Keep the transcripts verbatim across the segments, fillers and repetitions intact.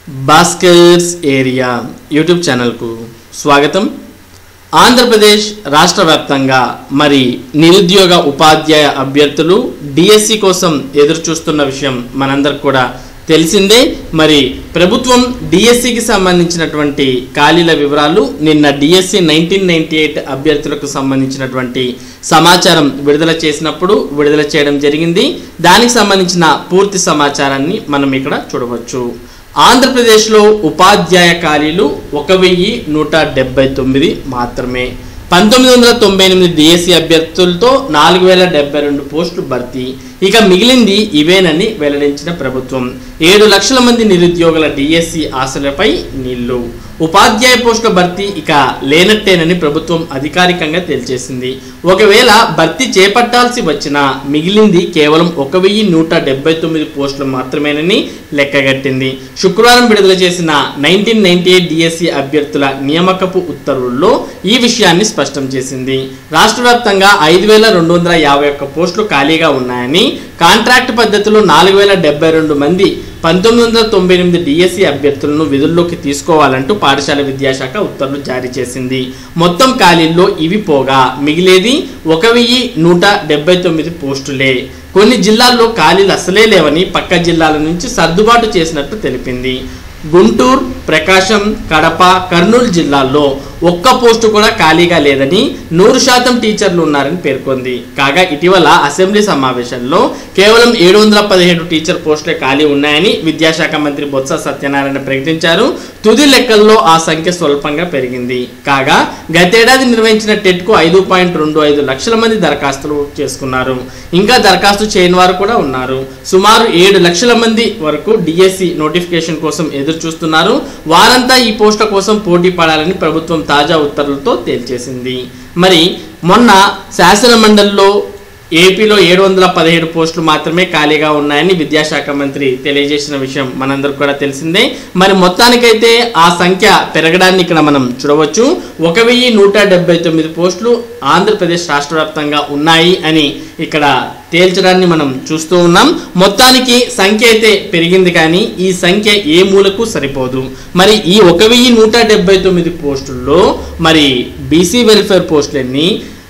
Bhaskar's area YouTube ఛానల్కు స్వాగతం. ఆంధ్రప్రదేశ్ రాష్ట్ర వ్యాప్తంగా మరి నిరుద్యోగ ఉపాధ్యాయ అభ్యర్థులు డిఎస్సి కోసం ఎదురు చూస్తున్న విషయం మనందరికి కూడా తెలిసిందే. మరి ప్రభుత్వం డిఎస్సికి సంబంధించినటువంటి ఖాళీల వివరాలు నిన్న డిఎస్సి నైన్టీన్ నైన్టీ ఎయిట్ అభ్యర్థులకు సంబంధించినటువంటి సమాచారం విడుదల చేసినప్పుడు విడుదల చేయడం జరిగింది. దానికి సంబంధించిన పూర్తి సమాచారాన్ని మనం ఇక్కడ చూడవచ్చు. ఆంధ్రప్రదేశ్లో ఉపాధ్యాయ ఖాళీలు ఒక వెయ్యి నూట డెబ్బై తొమ్మిది మాత్రమే. పంతొమ్మిది వందల తొంభై ఎనిమిది డిఎస్సి అభ్యర్థులతో నాలుగు వేల డెబ్బై రెండు పోస్టులు భర్తీ. ఇక మిగిలింది ఇవేనని వెల్లడించిన ప్రభుత్వం. ఏడు లక్షల మంది నిరుద్యోగుల డిఎస్సి ఆశలపై నీళ్లు. ఉపాధ్యాయ పోస్టుల భర్తీ ఇక లేనట్టేనని ప్రభుత్వం అధికారికంగా తేల్చేసింది. ఒకవేళ భర్తీ చేపట్టాల్సి వచ్చినా మిగిలింది కేవలం ఒక వెయ్యి నూట డెబ్బై తొమ్మిది పోస్టులు మాత్రమేనని లెక్కగట్టింది. శుక్రవారం విడుదల చేసిన నైన్టీన్ నైన్టీ ఎయిట్ డిఎస్సి అభ్యర్థుల నియామకపు ఉత్తర్వుల్లో ఈ విషయాన్ని స్పష్టం చేసింది. రాష్ట్ర వ్యాప్తంగా ఐదు వేల రెండు వందల యాభై ఒక్క పోస్టులు ఖాళీగా ఉన్నాయని, కాంట్రాక్ట్ పద్ధతిలో నాలుగు వేల డెబ్బై రెండు మంది పంతొమ్మిది వందల తొంభై ఎనిమిది డిఎస్సి అభ్యర్థులను విధుల్లోకి తీసుకోవాలంటూ పాఠశాల విద్యాశాఖ ఉత్తర్వులు జారీ చేసింది. మొత్తం ఖాళీల్లో ఇవి పోగా మిగిలేది ఒక వెయ్యి నూట డెబ్బై తొమ్మిది పోస్టులే. కొన్ని జిల్లాల్లో ఖాళీలు అసలే లేవని పక్క జిల్లాల నుంచి సర్దుబాటు చేసినట్టు తెలిపింది. గుంటూరు, ప్రకాశం, కడప, కర్నూలు జిల్లాల్లో ఒక్క పోస్టు కూడా ఖాళీగా లేదని, నూరు శాతం టీచర్లు ఉన్నారని పేర్కొంది. కాగా ఇటీవల అసెంబ్లీ సమావేశంలో కేవలం ఏడు వందల పదిహేడు టీచర్ పోస్టులే ఖాళీ ఉన్నాయని విద్యాశాఖ మంత్రి బొత్స సత్యనారాయణ ప్రకటించారు. తుది లెక్కల్లో ఆ సంఖ్య స్వల్పంగా పెరిగింది. కాగా గతేడాది నిర్వహించిన టెట్కు ఐదు పాయింట్ రెండు ఐదు లక్షల మంది దరఖాస్తులు చేసుకున్నారు. ఇంకా దరఖాస్తు చేయని వారు కూడా ఉన్నారు. సుమారు ఏడు లక్షల మంది వరకు డిఎస్సి నోటిఫికేషన్ కోసం ఎదురు చూస్తున్నారు. వారంతా ఈ పోస్టుల కోసం పోటీ పడాలని ప్రభుత్వం తాజా ఉత్తర్వులతో తేల్చేసింది. మరి మొన్న శాసన మండలిలో ఏపీలో ఏడు వందల పదిహేడు పోస్టులు మాత్రమే ఖాళీగా ఉన్నాయని విద్యాశాఖ మంత్రి తెలియజేసిన విషయం మనందరికి కూడా తెలిసిందే. మరి మొత్తానికైతే ఆ సంఖ్య పెరగడాన్ని ఇక్కడ మనం చూడవచ్చు. ఒక వెయ్యి నూట డెబ్బై తొమ్మిది పోస్టులు ఆంధ్రప్రదేశ్ రాష్ట్ర వ్యాప్తంగా ఉన్నాయి అని ఇక్కడ తేల్చడాన్ని మనం చూస్తూ ఉన్నాం. మొత్తానికి సంఖ్య అయితే పెరిగింది, కానీ ఈ సంఖ్య ఏ మూలకు సరిపోదు. మరి ఈ ఒక వెయ్యి నూట డెబ్బై తొమ్మిది పోస్టుల్లో మరి బీసీ వెల్ఫేర్ పోస్టులు ఎన్ని,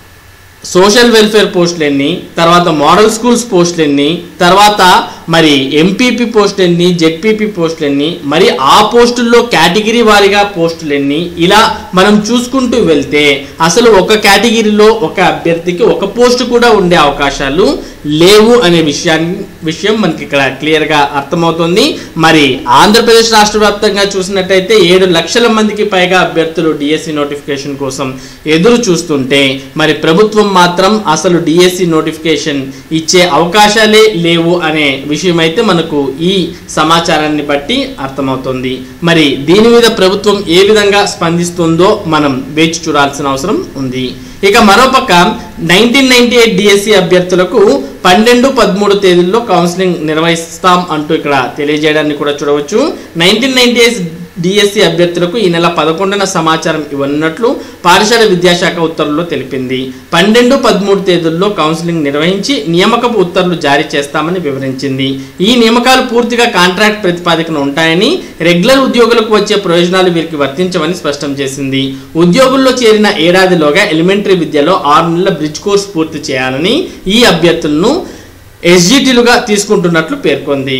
సోషల్ వెల్ఫేర్ పోస్టులు ఎన్ని, తర్వాత మోడల్ స్కూల్స్ పోస్టులు ఎన్ని, తర్వాత మరి ఎంపీపీ పోస్టులు ఎన్ని, జెడ్పీపీ పోస్టులు ఎన్ని, మరి ఆ పోస్టుల్లో కేటగిరీ వారీగా పోస్టులు ఎన్ని, ఇలా మనం చూసుకుంటూ వెళ్తే అసలు ఒక కేటగిరీలో ఒక అభ్యర్థికి ఒక పోస్టు కూడా ఉండే అవకాశాలు లేవు అనే విషయాన్ని విషయం మనకి ఇక్కడ క్లియర్గా అర్థమవుతుంది. మరి ఆంధ్రప్రదేశ్ రాష్ట్ర వ్యాప్తంగా చూసినట్టయితే ఏడు లక్షల మందికి పైగా అభ్యర్థులు డిఎస్సి నోటిఫికేషన్ కోసం ఎదురు చూస్తుంటే మరి ప్రభుత్వం మాత్రం అసలు డిఎస్సి నోటిఫికేషన్ ఇచ్చే అవకాశాలే లేవు అనే విషయం అయితే మనకు ఈ సమాచారాన్ని బట్టి అర్థమవుతుంది. మరి దీని మీద ప్రభుత్వం ఏ విధంగా స్పందిస్తుందో మనం వేచి చూడాల్సిన అవసరం ఉంది. ఇక మరోపక్క నైన్టీన్ నైన్టీ ఎయిట్ డిఎస్సి అభ్యర్థులకు పన్నెండు పదమూడు తేదీల్లో కౌన్సిలింగ్ నిర్వహిస్తాం అంటూ ఇక్కడ తెలియజేయడాన్ని కూడా చూడవచ్చు. నైన్టీన్ నైన్టీ ఎయిట్ డిఎస్సి అభ్యర్థులకు ఈ నెల పదకొండున సమాచారం ఇవ్వనున్నట్లు పాఠశాల విద్యాశాఖ ఉత్తర్వుల్లో తెలిపింది. పన్నెండు పదమూడు తేదీల్లో కౌన్సిలింగ్ నిర్వహించి నియామకపు ఉత్తర్వులు జారీ చేస్తామని వివరించింది. ఈ నియామకాలు పూర్తిగా కాంట్రాక్ట్ ప్రతిపాదికన ఉంటాయని, రెగ్యులర్ ఉద్యోగులకు వచ్చే ప్రయోజనాలు వీరికి వర్తించవని స్పష్టం చేసింది. ఉద్యోగుల్లో చేరిన ఏడాదిలోగా ఎలిమెంటరీ విద్యలో ఆరు నెలల బ్రిడ్జ్ కోర్స్ పూర్తి చేయాలని ఈ అభ్యర్థులను ఎస్జిటీలుగా తీసుకుంటున్నట్లు పేర్కొంది.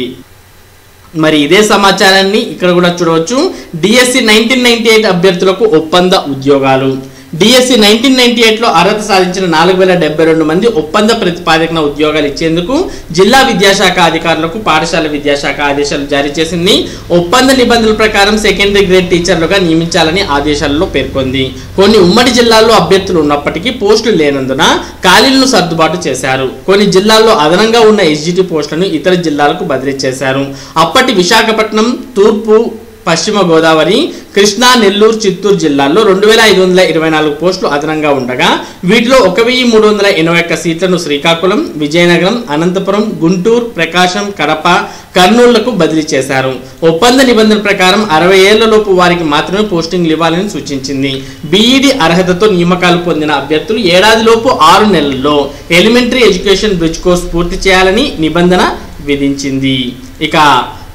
మరి ఇదే సమాచారాన్ని ఇక్కడ కూడా చూడవచ్చు. డిఎస్సి నైన్టీన్ నైన్టీ ఎయిట్ అభ్యర్థులకు ఒప్పంద ఉద్యోగాలు. డిఎస్సి నైన్టీన్ నైన్టీ ఎయిట్లో అర్హత సాధించిన నాలుగు వేల డెబ్బై రెండు మంది ఒప్పంద ప్రతిపాదకన ఉద్యోగాలు ఇచ్చేందుకు జిల్లా విద్యాశాఖ అధికారులకు పాఠశాల విద్యాశాఖ ఆదేశాలు జారీ చేసింది. ఒప్పంద నిబంధనల ప్రకారం సెకండరీ గ్రేడ్ టీచర్లుగా నియమించాలని ఆదేశాలలో పేర్కొంది. కొన్ని ఉమ్మడి జిల్లాల్లో అభ్యర్థులు ఉన్నప్పటికీ పోస్టులు లేనందున ఖాళీలను సర్దుబాటు చేశారు. కొన్ని జిల్లాల్లో అదనంగా ఉన్న ఎస్జిటి పోస్టులను ఇతర జిల్లాలకు బదిలీ చేశారు. అప్పటి విశాఖపట్నం, తూర్పు, పశ్చిమ గోదావరి, కృష్ణా, నెల్లూరు, చిత్తూరు జిల్లాల్లో రెండు వేల ఐదు వందల ఇరవై నాలుగు పోస్టులు అదనంగా ఉండగా వీటిలో ఒక వెయ్యి మూడు వందల ఎనభై ఒక్క సీట్లను శ్రీకాకుళం, విజయనగరం, అనంతపురం, గుంటూరు, ప్రకాశం, కడప, కర్నూలులకు బదిలీ చేశారు. ఒప్పంద నిబంధనల ప్రకారం అరవై ఏళ్లలోపు వారికి మాత్రమే పోస్టింగ్లు ఇవ్వాలని సూచించింది. బీఈడి అర్హతతో నియామకాలు పొందిన అభ్యర్థులు ఏడాదిలోపు ఆరు నెలల్లో ఎలిమెంటరీ ఎడ్యుకేషన్ బ్రిడ్జ్ కోర్స్ పూర్తి చేయాలని నిబంధన విధించింది. ఇక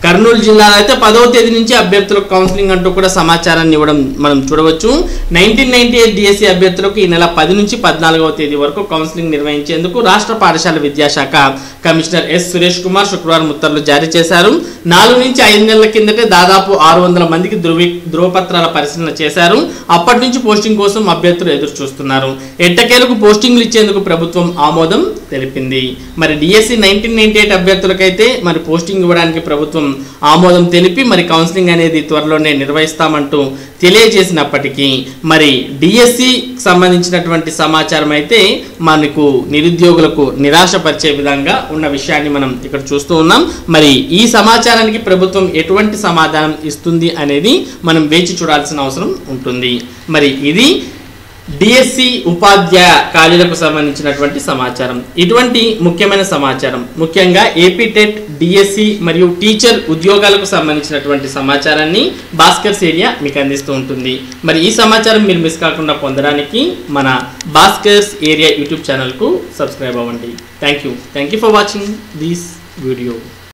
కర్నూలు జిల్లాలో అయితే పదవ తేదీ నుంచి అభ్యర్థులకు కౌన్సిలింగ్ అంటూ కూడా సమాచారాన్ని ఇవ్వడం మనం చూడవచ్చు. నైన్టీన్ నైన్టీ ఎయిట్ డిఎస్సి అభ్యర్థులకు ఈ నెల పది నుంచి పద్నాలుగవ తేదీ వరకు కౌన్సిలింగ్ నిర్వహించేందుకు రాష్ట్ర పాఠశాల విద్యాశాఖ కమిషనర్ ఎస్ సురేష్ కుమార్ శుక్రవారం ఉత్తర్వులు జారీ చేశారు. నాలుగు నుంచి ఐదు నెలల కిందటే దాదాపు ఆరు వందల మందికి ధృవీ ధృవపత్రాల పరిశీలన చేశారు. అప్పటి నుంచి పోస్టింగ్ కోసం అభ్యర్థులు ఎదురు చూస్తున్నారు. ఎట్టకేలకు పోస్టింగ్లు ఇచ్చేందుకు ప్రభుత్వం ఆమోదం తెలిపింది. మరి డిఎస్సి నైన్టీన్ నైన్టీ ఎయిట్ అభ్యర్థులకైతే మరి పోస్టింగ్ ఇవ్వడానికి ప్రభుత్వం ఆమోదం తెలిపి మరి కౌన్సిలింగ్ అనేది త్వరలోనే నిర్వహిస్తామంటూ తెలియజేసినప్పటికీ మరి డిఎస్సి సంబంధించినటువంటి సమాచారం అయితే మనకు నిరుద్యోగులకు నిరాశపరిచే విధంగా ఉన్న విషయాన్ని మనం ఇక్కడ చూస్తూ ఉన్నాం. మరి ఈ సమాచారానికి ప్రభుత్వం ఎటువంటి సమాధానం ఇస్తుంది అనేది మనం వేచి చూడాల్సిన అవసరం ఉంటుంది. మరి ఇది డిఎస్సి ఉపాధ్యాయ ఖాళీలకు సంబంధించినటువంటి సమాచారం. ఇటువంటి ముఖ్యమైన సమాచారం ముఖ్యంగా ఏపీ టెట్, డిఎస్సి మరియు టీచర్ ఉద్యోగాలకు సంబంధించినటువంటి సమాచారాన్ని భాస్కర్స్ ఏరియా మీకు అందిస్తూ ఉంటుంది. మరి ఈ సమాచారం మీరు మిస్ కాకుండా పొందడానికి మన భాస్కర్స్ ఏరియా యూట్యూబ్ ఛానల్కు సబ్స్క్రైబ్ అవ్వండి. Thank you thank you for watching this video.